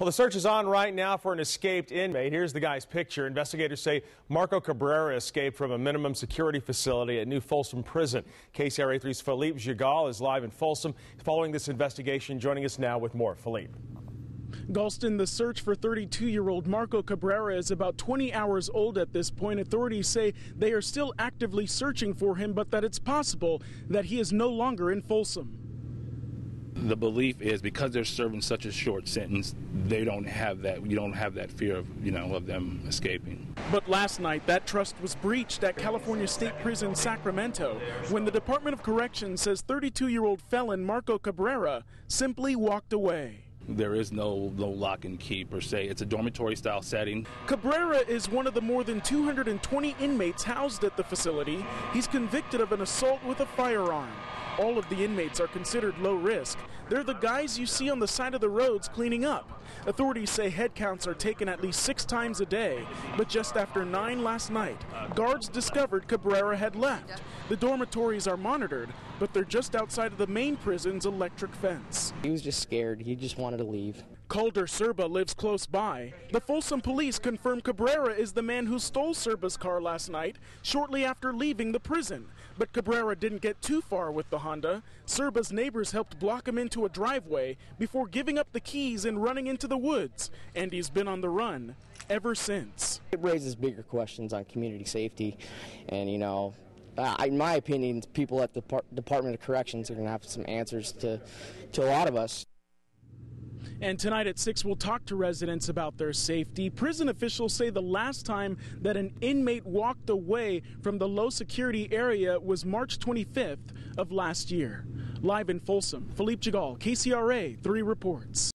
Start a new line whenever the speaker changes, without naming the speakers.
Well, the search is on right now for an escaped inmate. Here's the guy's picture. Investigators say Marco Cabera escaped from a minimum security facility at New Folsom Prison. KCRA 3's Philippe Gigal is live in Folsom following this investigation. Joining us now with more. Philippe.
Galston, the search for 32-year-old Marco Cabera is about 20 hours old at this point. Authorities say they are still actively searching for him, but that it's possible that he is no longer in Folsom.
The belief is because they're serving such a short sentence, they don't have that. You don't have that fear of, of them escaping.
But last night, that trust was breached at California State Prison, Sacramento, when the Department of Corrections says 32-year-old felon Marco Cabera simply walked away.
There is no lock and key per se. It's a dormitory-style setting.
Cabera is one of the more than 220 inmates housed at the facility. He's convicted of an assault with a firearm. All of the inmates are considered low risk. They're the guys you see on the side of the roads cleaning up. Authorities say head counts are taken at least 6 times a day, but just after 9 last night, guards discovered Cabera had left. The dormitories are monitored, but they're just outside of the main prison's electric fence.
He was just scared. He just wanted to leave.
Calder Serba lives close by. The Folsom police confirm Cabera is the man who stole Serba's car last night, shortly after leaving the prison. But Cabera didn't get too far with the Honda. Serba's neighbors helped block him into a driveway before giving up the keys and running into the woods. And he's been on the run ever since.
It raises bigger questions on community safety. And, in my opinion, people at the Department of Corrections are going to have some answers to a lot of us.
And tonight at 6, we'll talk to residents about their safety. Prison officials say the last time that an inmate walked away from the low security area was March 25th of last year. Live in Folsom, Philippe Gigal, KCRA 3 reports.